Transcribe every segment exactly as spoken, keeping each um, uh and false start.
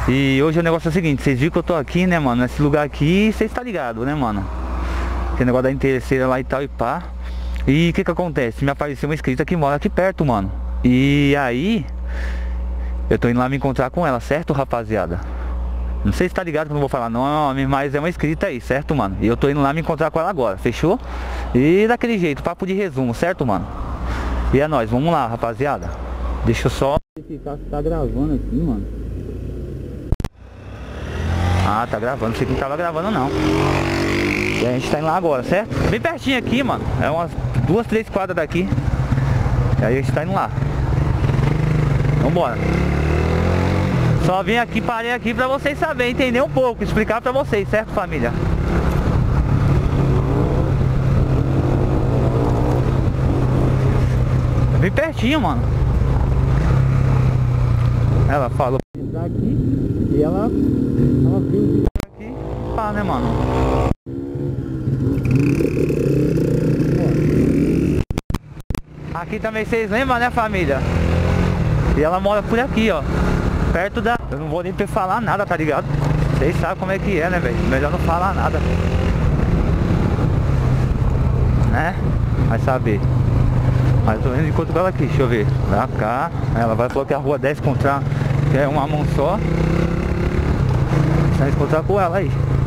E hoje o negócio é o seguinte, vocês viram que eu tô aqui, né, mano? Nesse lugar aqui, vocês tá ligado, né, mano? Tem negócio da interesseira lá e tal e pá. E o que que acontece? Me apareceu uma inscrita que mora aqui perto, mano. E aí eu tô indo lá me encontrar com ela, certo, rapaziada? Não sei se tá ligado que eu não vou falar nome, mas é uma inscrita aí, certo, mano? E eu tô indo lá me encontrar com ela agora, fechou? E daquele jeito, papo de resumo, certo, mano? E é nóis, vamos lá, rapaziada. Deixa eu só... Tá gravando aqui, mano. Ah, tá gravando, sei que não tava gravando não. E a gente tá indo lá agora, certo? Bem pertinho aqui, mano. É umas duas, três quadras daqui. E aí a gente tá indo lá. Vambora. Só vim aqui, parei aqui pra vocês saberem, entender um pouco, explicar pra vocês, certo, família? É bem pertinho, mano. Ela falou pra aqui e ela, ela viu o vídeo aqui, pá, né, mano? Aqui também vocês lembram, né, família? E ela mora por aqui, ó. Perto da... Eu não vou nem falar nada, tá ligado? Vocês sabem como é que é, né, velho? Melhor não falar nada. Né? Vai saber. Mas eu tô indo de encontro com ela aqui, deixa eu ver. Pra cá. Ela vai falou que a rua dez contra... que é uma mão só. Vai encontrar com ela aí.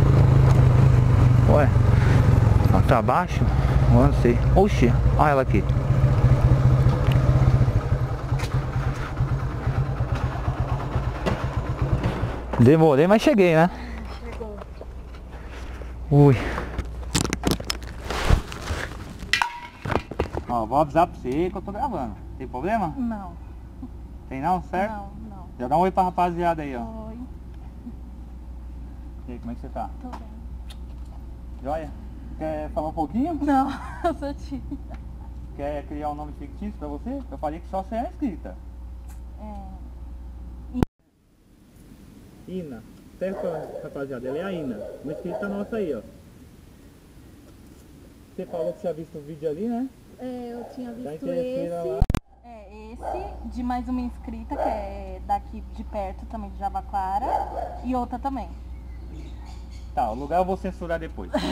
Ué. Ela tá abaixo? Eu não sei. Oxi, olha ela aqui. Demorei, mas cheguei, né? Chegou. Ui. Ó, vou avisar pra você que eu tô gravando. Tem problema? Não. Tem não, certo? Não, não. Já dá um oi pra rapaziada aí, ó. Oi. E aí, como é que você tá? Tô bem. Joia? Quer falar um pouquinho? Não, eu sou tímida. Quer criar um nome fictício pra você? Eu falei que só você é inscrita. É... Ina, certo, rapaziada? Ela é a Ina, uma inscrita nossa aí, ó. Você falou que tinha visto o vídeo ali, né? É, eu tinha visto Da esse. lá. É, esse de mais uma inscrita, que é daqui de perto também, de Jabaquara. E outra também. Tá, o lugar eu vou censurar depois. Tá.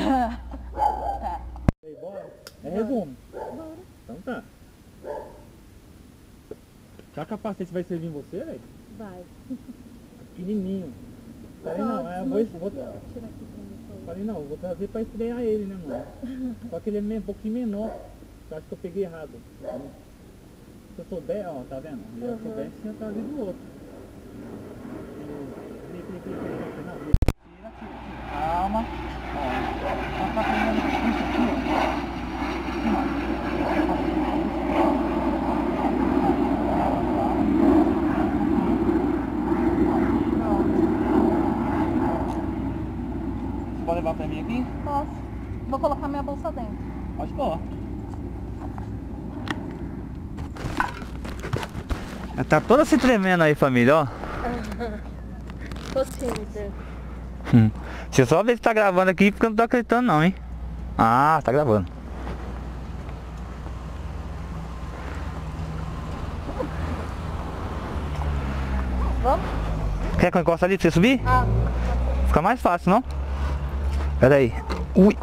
E aí, bora? É resumo. Bora. Então tá. Já capacete vai servir em você, velho? Vai. Pequenininho. Falei não, é, vou, vou, falei não, vou trazer pra estrear ele, né, mano? Só que ele é um pouquinho menor. Eu acho que eu peguei errado. Se eu souber, ó, tá vendo? Se eu soubesse, tinha trazido o outro. Calma. Ó, só tá pegando isso aqui, ó. Pode levar pra mim aqui? Posso. Vou colocar minha bolsa dentro. Pode pôr. Ela tá toda se tremendo aí, família, ó. Tô tímida. Hum. Deixa eu só ver se tá gravando aqui, porque eu não tô acreditando não, hein. Ah, tá gravando. Vamos? Quer que eu encoste ali pra você subir? Ah. Fica mais fácil, não? Pera aí. Ui.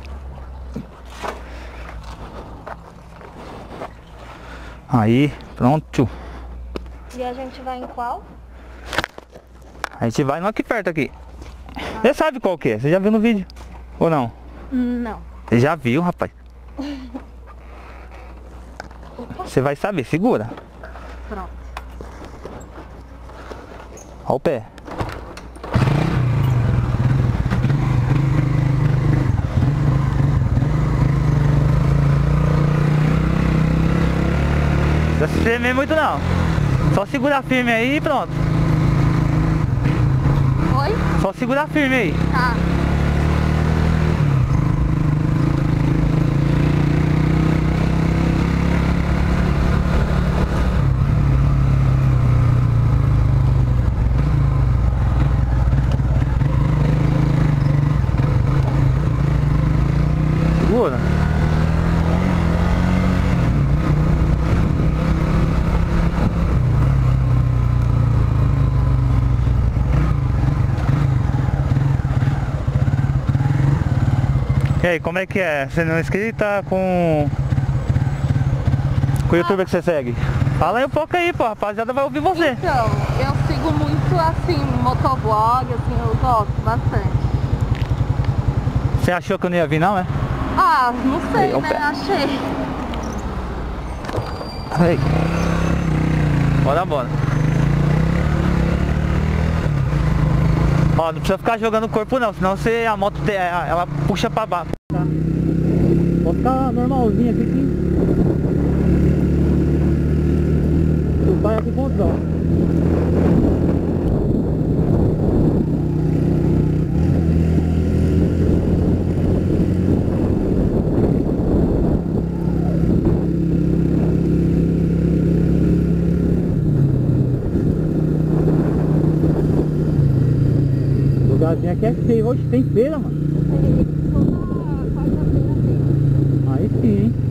Aí, pronto. E a gente vai em qual? A gente vai no aqui perto aqui. Você sabe qual que é? Você já viu no vídeo? Ou não? Não. Você já viu, rapaz? Você vai saber, segura. Pronto. Olha o pé. Não precisa se tremer muito não. Só segurar firme aí e pronto. Oi? Só segurar firme aí. Tá. Segura. E aí, como é que é? Você não é inscrita com... Com o youtuber que você segue? Fala aí um pouco aí, pô, a rapaziada vai ouvir você. Então, eu sigo muito assim, motoblog, assim, eu gosto bastante. Você achou que eu não ia vir não, é? Ah, não sei, Eu né? pe- Achei. Aí. Bora, bora. Ó, não precisa ficar jogando o corpo não, senão você, a moto te- ela puxa pra baixo. Tá. Vou ficar normalzinho aqui que... Tu vai aqui com o drone. O lugarzinho aqui é cheio, hoje tem feira, mano. Aí sim, hein?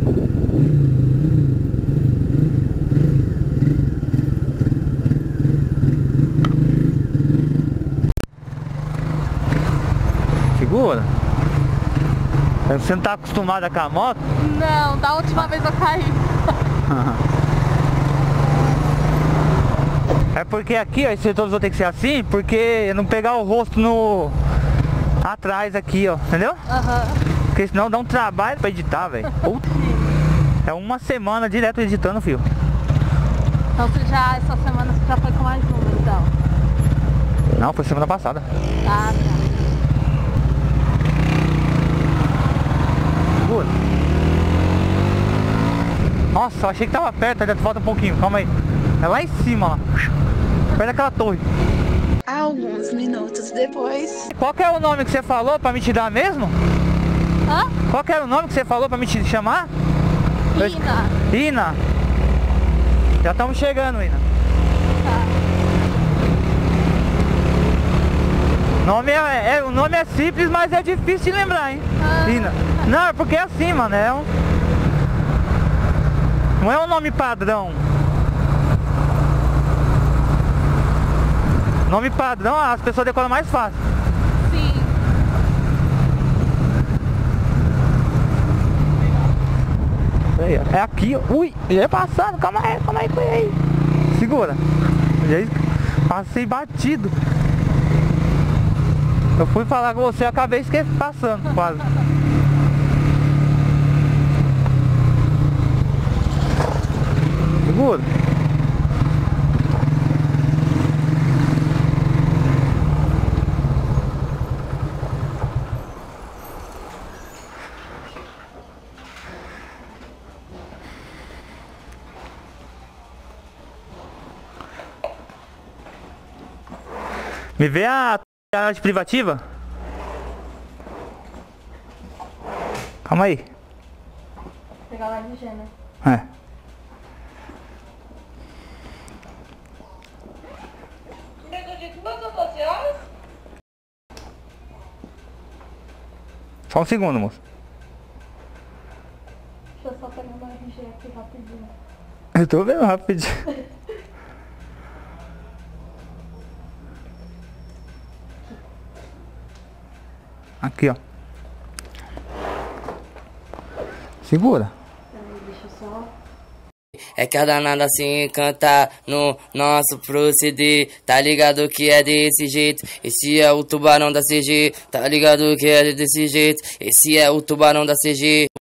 Segura. Você não tá acostumada com a moto? Não, da última vez eu caí. É porque aqui, ó, esse todos vão ter que ser assim, porque não pegar o rosto no... atrás aqui, ó, entendeu? Aham. Porque senão dá um trabalho pra editar, velho. Puta. É uma semana direto editando, filho. Então você já, essa semana você já foi com mais uma, então? Não, foi semana passada. Ah, tá. Segura. Nossa, eu achei que tava perto, ainda falta um pouquinho, calma aí. É lá em cima, lá. Perto daquela torre. Alguns minutos depois. Qual que é o nome que você falou pra me te dar mesmo? Hã? Qual que era o nome que você falou pra me te chamar? Ina. Ina. Já estamos chegando, Ina. Tá. Nome é, é, o nome é simples, mas é difícil de lembrar, hein? Ah. Ina. Não, é porque é assim, mano. É um... Não é um nome padrão. Nome padrão, as pessoas decoram mais fácil. Sim. Aí, ó. É aqui, ó. Ui, já é passando. Calma aí, calma aí, calma aí. Segura. Já passei batido. Eu fui falar com você, acabei esquecendo, passando quase. Segura. Me vê a garagem privativa? Calma aí. Vou pegar lá de Gênero. É. Só um segundo, moço. Deixa eu só pegar o R G aqui rapidinho. Eu tô vendo rapidinho. Aqui, ó. Segura. Deixa eu só... É que a danada se encanta no nosso proceder. Tá ligado que é desse jeito. Esse é o tubarão da C G. Tá ligado que é desse jeito. Esse é o tubarão da C G.